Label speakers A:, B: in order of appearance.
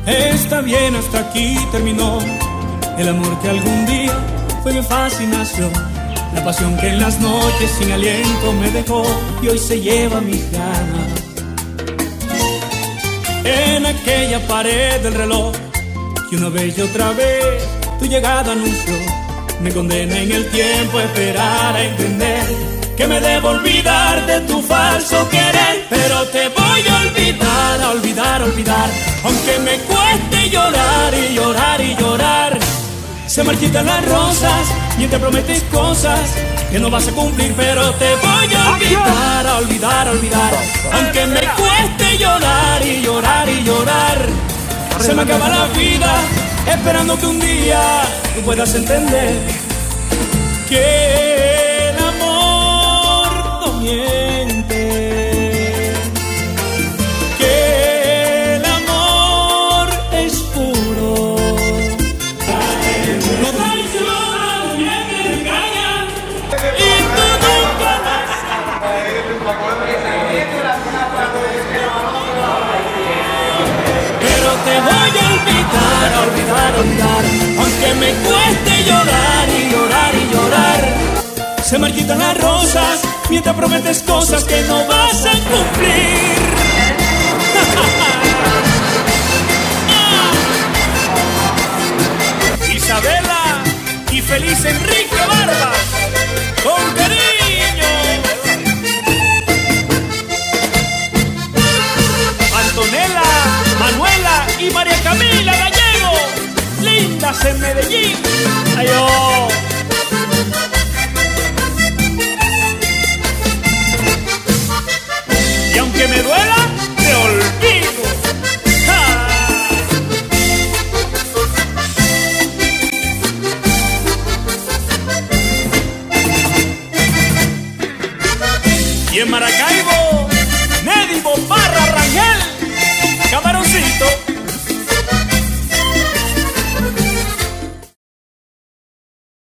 A: Está bien, hasta aquí terminó el amor que algún día fue mi fascinación, la pasión que en las noches sin aliento me dejó y hoy se lleva mis ganas. En aquella pared del reloj que una vez y otra vez tu llegada anunció, me condena en el tiempo a esperar a entender que me debo olvidar de tu falso querer. Pero te voy a olvidar, a olvidar, a olvidar, aunque me cueste llorar y llorar y llorar. Se marchitan las rosas y te prometes cosas que no vas a cumplir, pero te voy a olvidar, a olvidar, a olvidar, aunque me cueste llorar y llorar y llorar. Se me acaba la vida esperando que un día tú puedas entender que el amor no miente, que el amor es puro. No traiciona, miente, engaña y tú nunca lo sabes. Pero te voy a olvidar, a olvidar, a olvidar, aunque me cueste llorar y llorar y llorar. Se marchitan las rosas mientras prometes cosas que no vas a cumplir. Isabela y feliz Enrique Barbas, con cariño. Antonella, Manuela y María Camila Gallego, lindas en Medellín. ¡Ay, oh!